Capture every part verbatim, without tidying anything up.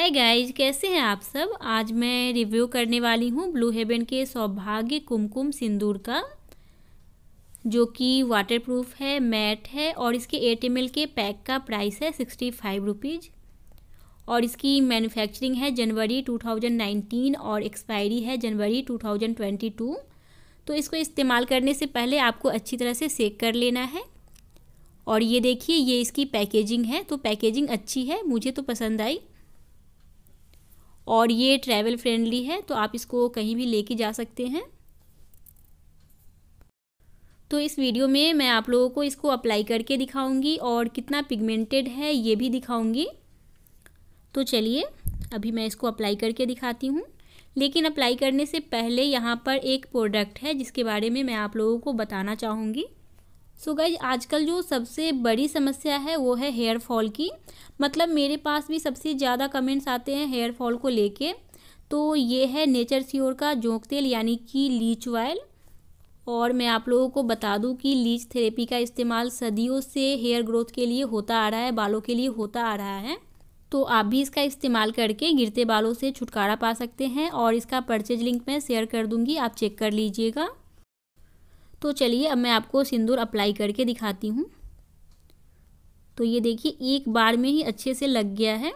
Hi guys, कैसे हैं आप सब। आज मैं रिव्यू करने वाली हूँ ब्लू हेवन के सौभाग्य कुमकुम सिंदूर का, जो कि वाटरप्रूफ है, मैट है और इसके एट एम एल के पैक का प्राइस है सिक्सटी फाइव रुपीज़ और इसकी मैन्युफैक्चरिंग है जनवरी टू थाउजेंड नाइनटीन और एक्सपायरी है जनवरी टू थाउजेंड ट्वेंटी टू। तो इसको इस्तेमाल करने से पहले आपको अच्छी तरह से सेक कर लेना है। और ये देखिए, ये इसकी पैकेजिंग है, तो पैकेजिंग अच्छी है, मुझे तो पसंद आई। और ये ट्रैवल फ्रेंडली है, तो आप इसको कहीं भी लेके जा सकते हैं। तो इस वीडियो में मैं आप लोगों को इसको अप्लाई करके दिखाऊंगी और कितना पिगमेंटेड है ये भी दिखाऊंगी। तो चलिए अभी मैं इसको अप्लाई करके दिखाती हूँ। लेकिन अप्लाई करने से पहले यहाँ पर एक प्रोडक्ट है जिसके बारे में मैं आप लोगों को बताना चाहूँगी। सो गाइज, आजकल जो सबसे बड़ी समस्या है वो है हेयर फॉल की। मतलब मेरे पास भी सबसे ज़्यादा कमेंट्स आते हैं हेयर फॉल को लेके। तो ये है नेचर श्योर का जोंक तेल यानी कि लीच ऑयल। और मैं आप लोगों को बता दूं कि लीच थेरेपी का इस्तेमाल सदियों से हेयर ग्रोथ के लिए होता आ रहा है, बालों के लिए होता आ रहा है। तो आप भी इसका इस्तेमाल करके गिरते बालों से छुटकारा पा सकते हैं और इसका परचेज लिंक मैं शेयर कर दूंगी, आप चेक कर लीजिएगा। तो चलिए अब मैं आपको सिंदूर अप्लाई करके दिखाती हूँ। तो ये देखिए, एक बार में ही अच्छे से लग गया है।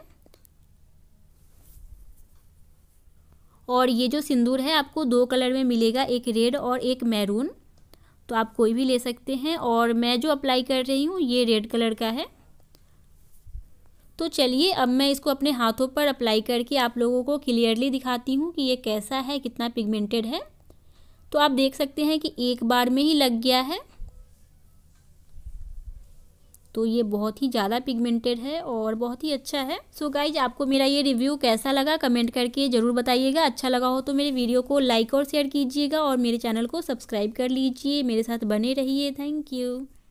और ये जो सिंदूर है आपको दो कलर में मिलेगा, एक रेड और एक मैरून। तो आप कोई भी ले सकते हैं और मैं जो अप्लाई कर रही हूँ ये रेड कलर का है। तो चलिए अब मैं इसको अपने हाथों पर अप्लाई करके आप लोगों को क्लियरली दिखाती हूँ कि ये कैसा है, कितना पिगमेंटेड है। तो आप देख सकते हैं कि एक बार में ही लग गया है। तो ये बहुत ही ज़्यादा पिगमेंटेड है और बहुत ही अच्छा है। सो गाइज, आपको मेरा ये रिव्यू कैसा लगा कमेंट करके ज़रूर बताइएगा। अच्छा लगा हो तो मेरे वीडियो को लाइक और शेयर कीजिएगा और मेरे चैनल को सब्सक्राइब कर लीजिए। मेरे साथ बने रहिए। Thank you.